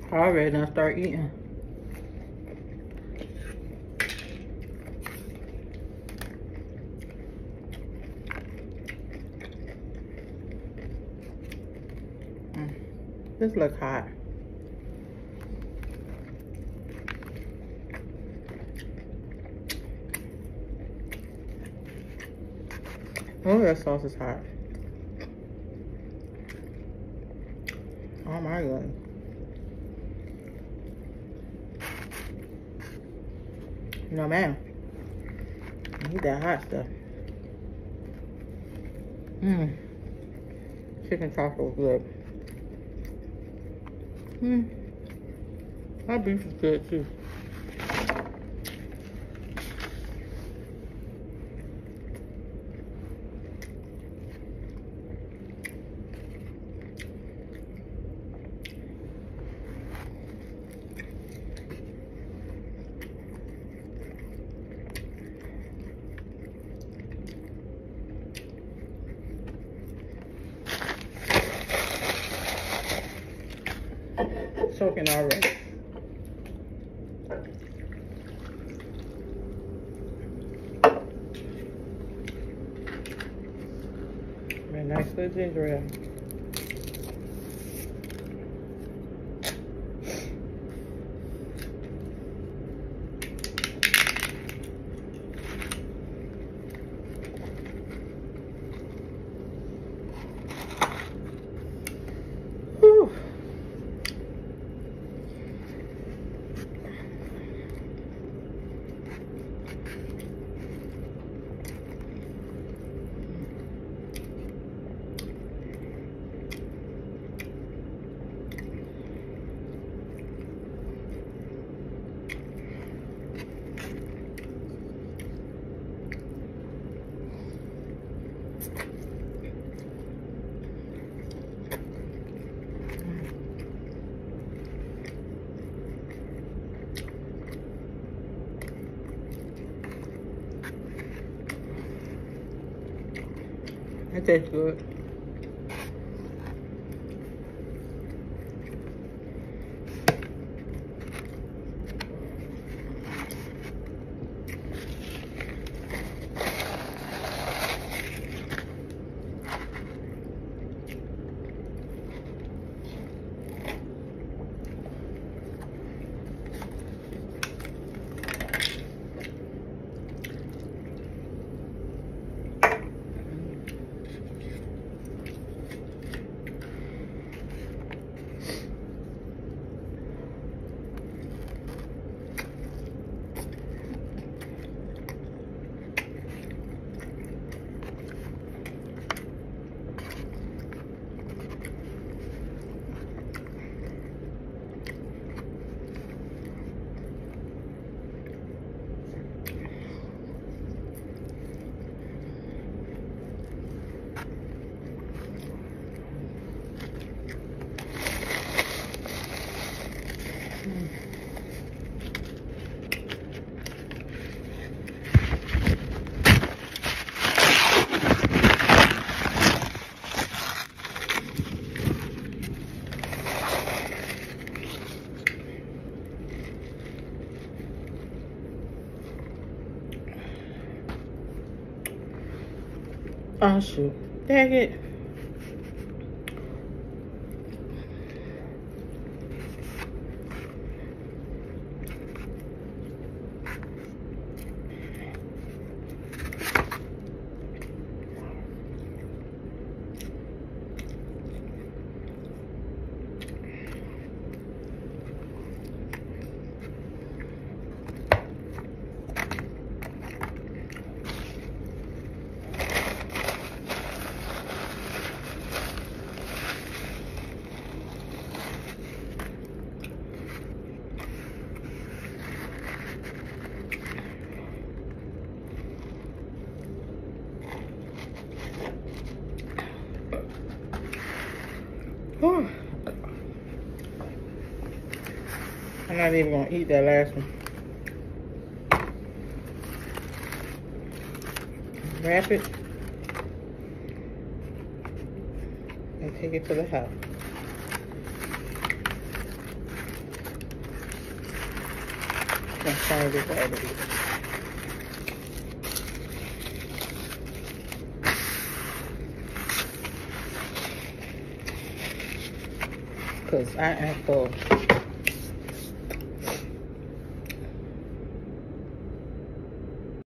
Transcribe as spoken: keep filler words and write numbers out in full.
I already done start eating. Mm. This look hot. Oh, that sauce is hot. Oh my God. No, man. I need that hot stuff. Mmm. Chicken taco is good. Mmm. My beef is good too. Soaking already. Man, nice little ginger ale. Whew. That tastes good. Oh shoot. Dang it. Whew. I'm not even gonna eat that last one. Wrap it and take it to the house. can change it later. Because I am full.